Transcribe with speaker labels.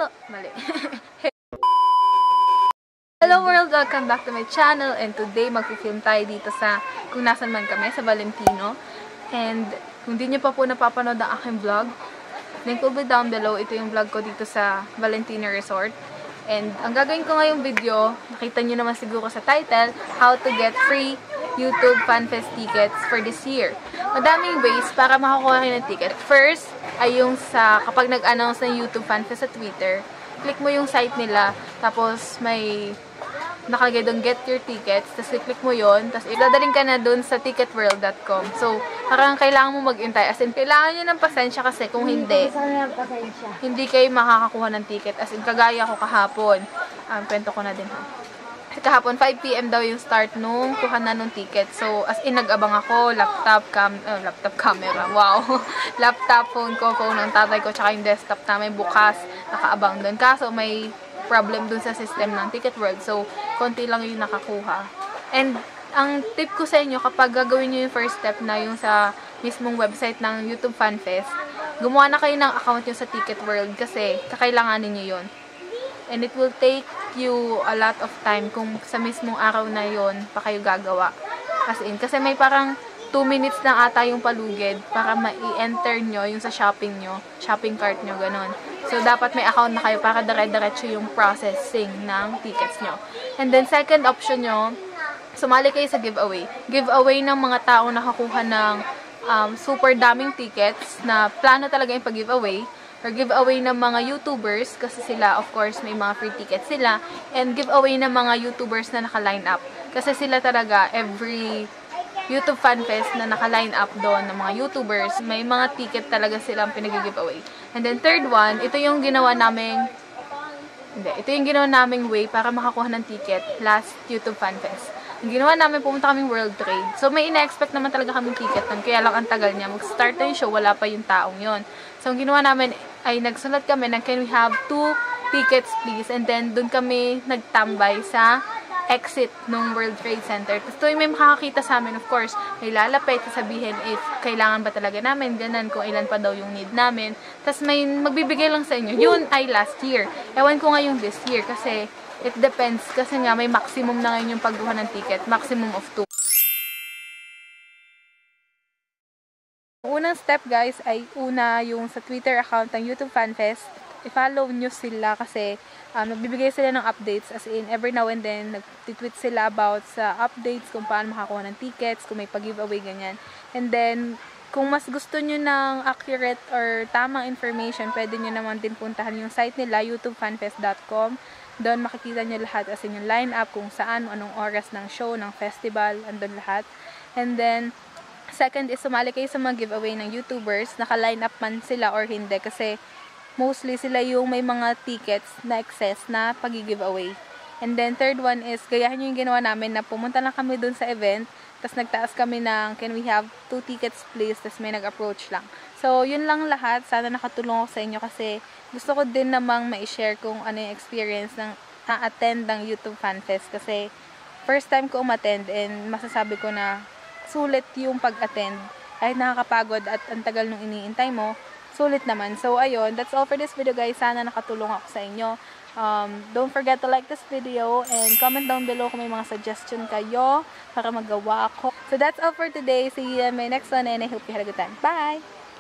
Speaker 1: Mali. Hello world! Welcome back to my channel, and today mag-film tayo dito sa kung nasan man kami, sa Valentino. And kung di nyo pa po napapanood ang aking vlog, link will be down below. Ito yung vlog ko dito sa Valentino Resort. And ang gagawin ko ngayong video, nakita nyo naman siguro sa title, how to get free YouTube FanFest tickets for this year. Madaming ways para makakuha kayo ng ticket. First, ay yung sa kapag nag-announce ng YouTube FanFest sa Twitter, click mo yung site nila, tapos may nakalagay doon get your tickets, tapos i-click mo yon, tapos idadaling ka na doon sa ticketworld.com. So, parang kailangan mo mag-intay. As in, kailangan nyo ng pasensya kasi kung hindi kayo makakakuha ng ticket. As in, kagaya ko kahapon. Kwento ko na din ha. Kahapon, 5 PM daw yung start nung kuhanan ng ticket. So, as in, nag-abang ako, laptop camera, wow. Laptop, phone ng tatay ko, tsaka yung desktop namin bukas, nakaabang doon. Kaso, may problem dun sa system ng Ticket World. So, konti lang yung nakakuha. And, ang tip ko sa inyo, kapag gagawin nyo yung first step na yung sa mismong website ng YouTube FanFest, gumawa na kayo ng account nyo sa Ticket World kasi kakailanganin nyo yun. And it will take you a lot of time kung sa mismong araw na yon pa kayo gagawa. Kasi may parang 2 minutes lang ata yung palugid para ma-enter nyo yung sa shopping cart nyo, ganun. So, dapat may account na kayo para dire-diretso yung processing ng tickets nyo. And then, second option nyo, sumali kayo sa giveaway. Giveaway ng mga taong nakakuha ng super daming tickets na plano talaga yung pag-giveaway. Or giveaway ng mga YouTubers, kasi sila, of course, may mga free tickets sila. And giveaway ng mga YouTubers na naka-line up. Kasi sila talaga, every YouTube FanFest na naka-line up doon ng mga YouTubers, may mga ticket talaga silang pinag-giveaway. And then third one, ito yung ginawa naming way para makakuha ng ticket last YouTube FanFest. Ang ginawa namin, pumunta kaming World Trade. So may ina-expect naman talaga kaming ticket nun, kaya lang ang tagal niya. Mag-start na yung show, wala pa yung taong yon. So ang ginawa namin ay nagsulat kami na can we have 2 tickets please, and then doon kami nagtambay sa exit ng World Trade Center. Tapos tuwing may makakakita sa amin, of course, may lalapit, sasabihin if kailangan ba talaga namin, ganun, kung ilan pa daw yung need namin. Tapos may magbibigay lang sa inyo. Yun ay last year. Ewan ko nga yung this year kasi it depends. Kasi nga may maximum na ngayon yung pagkuha ng ticket. Maximum of 2. Unang step guys ay yung sa Twitter account ng YouTube FanFest. I-follow nyo sila kasi nagbibigay sila ng updates, as in every now and then nag-tweet sila about sa updates kung paano makakuha ng tickets, kung may pag-giveaway, ganyan. And then kung mas gusto nyo ng accurate or tamang information, pwede nyo naman din puntahan yung site nila, youtubefanfest.com. Doon makikita nyo lahat, as in yung lineup, kung saan, anong oras ng show, ng festival, andun lahat. And then second is sumali kayo sa mga giveaway ng YouTubers, naka-line up man sila or hindi, kasi mostly sila yung may mga tickets na excess na pag-giveaway. And then third one is, gayahin nyo yung ginawa namin na pumunta lang kami dun sa event, tapos nagtaas kami ng can we have 2 tickets please, tapos may nag-approach lang. So yun lang lahat. Sana nakatulong ako sa inyo kasi gusto ko din namang ma-share kung ano yung experience ng attend ng YouTube FanFest kasi first time ko umattend and masasabi ko na sulit yung pag-attend. Kahit nakakapagod at ang tagal nung iniintay mo, sulit naman. So, ayun. That's all for this video, guys. Sana nakatulong ako sa inyo. Don't forget to like this video and comment down below kung may mga suggestion kayo para magawa ako. So, that's all for today. See you in my next one and I hope you had a good time. Bye!